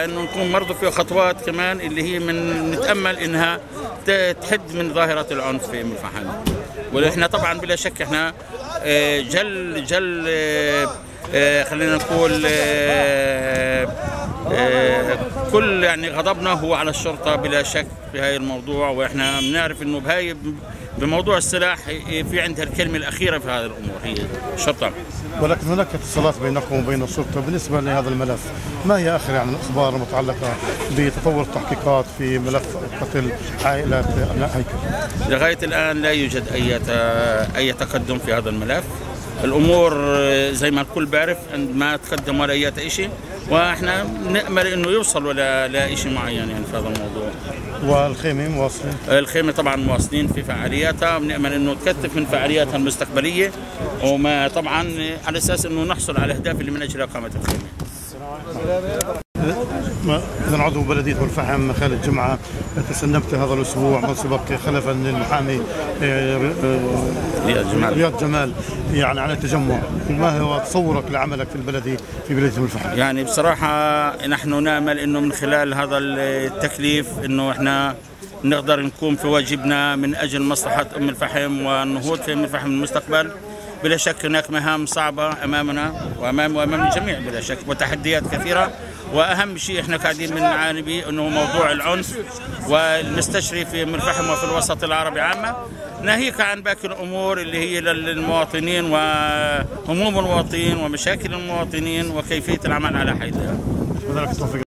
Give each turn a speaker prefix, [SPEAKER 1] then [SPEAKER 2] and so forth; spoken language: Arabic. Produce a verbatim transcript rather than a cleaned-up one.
[SPEAKER 1] انه نكون برضه في خطوات كمان اللي هي من نتامل انها تحد من ظاهره العنف في ام الفحم. واحنا طبعا بلا شك احنا جل جل خلينا نقول كل يعني غضبنا هو على الشرطه بلا شك في هاي الموضوع، واحنا بنعرف انه بهاي بموضوع السلاح في عندها الكلمه الاخيره في هذه الامور هي الشرطه.
[SPEAKER 2] ولكن هناك اتصالات بينكم وبين الشرطه بالنسبه لهذا الملف، ما هي اخر يعني الاخبار المتعلقه بتطور التحقيقات في ملف قتل عائله ابناء هيكل؟
[SPEAKER 1] لغايه الان لا يوجد اي اي تقدم في هذا الملف. الامور زي ما الكل بيعرف ما تقدم ولا اي شيء، واحنا نامل انه يوصلوا لشيء معين يعني في هذا الموضوع.
[SPEAKER 2] والخيمه مواصلين؟
[SPEAKER 1] الخيمه طبعا مواصلين في فعالياتها، بنامل انه تكثف من فعالياتها المستقبليه، وما طبعا على اساس انه نحصل على الاهداف اللي من اجلها قامت الخيمه.
[SPEAKER 2] إذا عضو بلدية أم الفحم خالد جمعة، تسنمت هذا الأسبوع منصبك خلفا للمحامي
[SPEAKER 1] رياض جمال.
[SPEAKER 2] رياض جمال يعني عن التجمع، ما هو تصورك لعملك في البلدي في بلدية أم الفحم؟
[SPEAKER 1] يعني بصراحة نحن نأمل إنه من خلال هذا التكليف إنه إحنا نقدر نقوم في واجبنا من أجل مصلحة أم الفحم والنهوض في أم الفحم المستقبل. بلا شك هناك مهام صعبة أمامنا وأمام وأمام الجميع بلا شك، وتحديات كثيرة، واهم شيء احنا قاعدين بنعاني به انه موضوع العنف والمستشري في ام الفحم وفي الوسط العربي عامه، ناهيك عن باقي الامور اللي هي للمواطنين وهموم المواطنين ومشاكل المواطنين وكيفيه العمل على حلها.